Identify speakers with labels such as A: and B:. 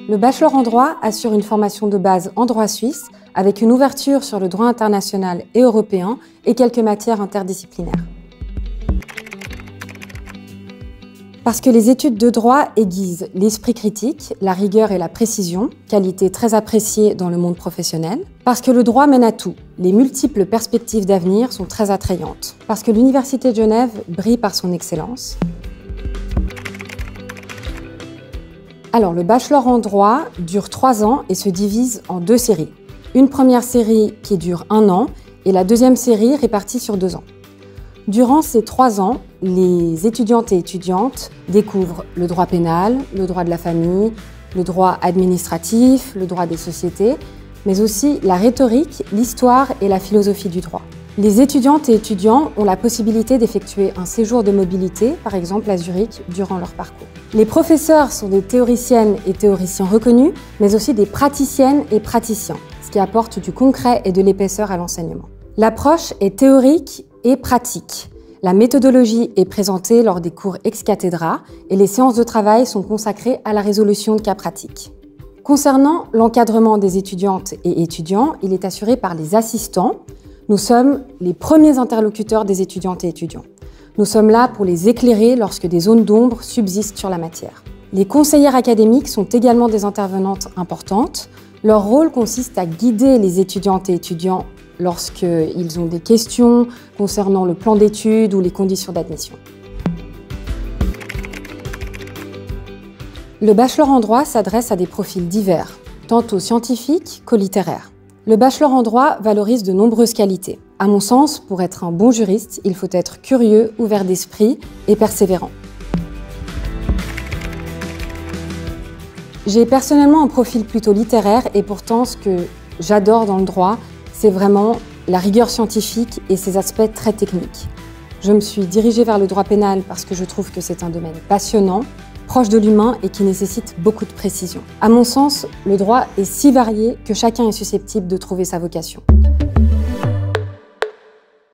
A: Le bachelor en droit assure une formation de base en droit suisse avec une ouverture sur le droit international et européen et quelques matières interdisciplinaires. Parce que les études de droit aiguisent l'esprit critique, la rigueur et la précision, qualités très appréciées dans le monde professionnel. Parce que le droit mène à tout, les multiples perspectives d'avenir sont très attrayantes. Parce que l'Université de Genève brille par son excellence. Alors, le bachelor en droit dure 3 ans et se divise en 2 séries. Une première série qui dure 1 an et la deuxième série répartie sur 2 ans. Durant ces 3 ans, les étudiantes et étudiantes découvrent le droit pénal, le droit de la famille, le droit administratif, le droit des sociétés, mais aussi la rhétorique, l'histoire et la philosophie du droit. Les étudiantes et étudiants ont la possibilité d'effectuer un séjour de mobilité, par exemple à Zurich, durant leur parcours. Les professeurs sont des théoriciennes et théoriciens reconnus, mais aussi des praticiennes et praticiens, ce qui apporte du concret et de l'épaisseur à l'enseignement. L'approche est théorique et pratique. La méthodologie est présentée lors des cours ex cathedra et les séances de travail sont consacrées à la résolution de cas pratiques. Concernant l'encadrement des étudiantes et étudiants, il est assuré par les assistants. Nous sommes les premiers interlocuteurs des étudiantes et étudiants. Nous sommes là pour les éclairer lorsque des zones d'ombre subsistent sur la matière. Les conseillères académiques sont également des intervenantes importantes. Leur rôle consiste à guider les étudiantes et étudiants lorsqu'ils ont des questions concernant le plan d'études ou les conditions d'admission. Le bachelor en droit s'adresse à des profils divers, tant aux scientifiques qu'aux littéraires. Le bachelor en droit valorise de nombreuses qualités. À mon sens, pour être un bon juriste, il faut être curieux, ouvert d'esprit et persévérant. J'ai personnellement un profil plutôt littéraire et pourtant ce que j'adore dans le droit, c'est vraiment la rigueur scientifique et ses aspects très techniques. Je me suis dirigée vers le droit pénal parce que je trouve que c'est un domaine passionnant, proche de l'humain et qui nécessite beaucoup de précision. À mon sens, le droit est si varié que chacun est susceptible de trouver sa vocation.